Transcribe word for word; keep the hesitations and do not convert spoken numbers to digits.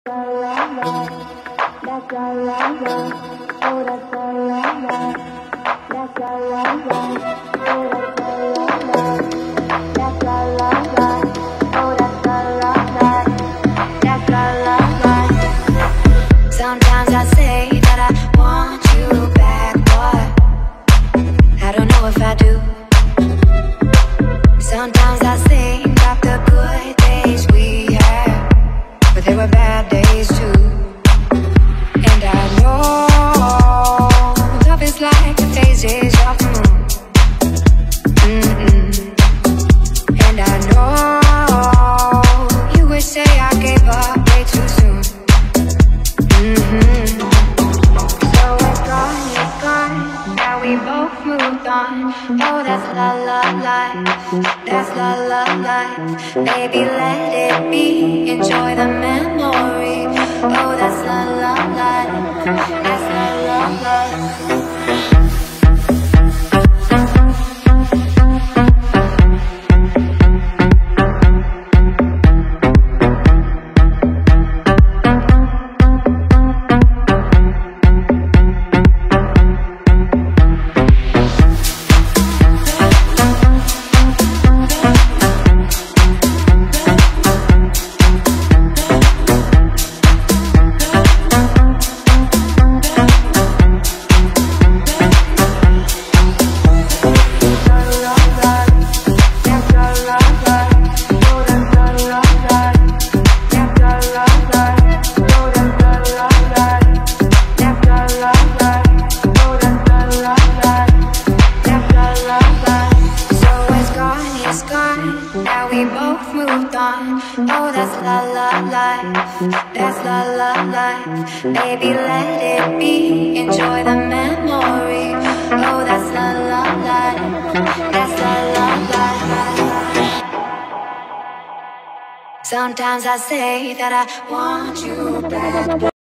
Sometimes I say that I want you back, but I don't know if I do. Sometimes I think about the good days we had, but there were bad days too. And I know love is like the phases of the moon. Mm-mm. And I know you would say I gave up way too soon. Mm-hmm. So it's gone, it's gone. Now we both moved on. Oh, that's la la life. That's la la life. Baby, let it be. Enjoy the memory. Oh, that's la la life. That's la la life. Now we both moved on. Oh, that's la la life. That's la la life. Baby, let it be. Enjoy the memory. Oh, that's la la life. That's la la life. Sometimes I say that I want you back.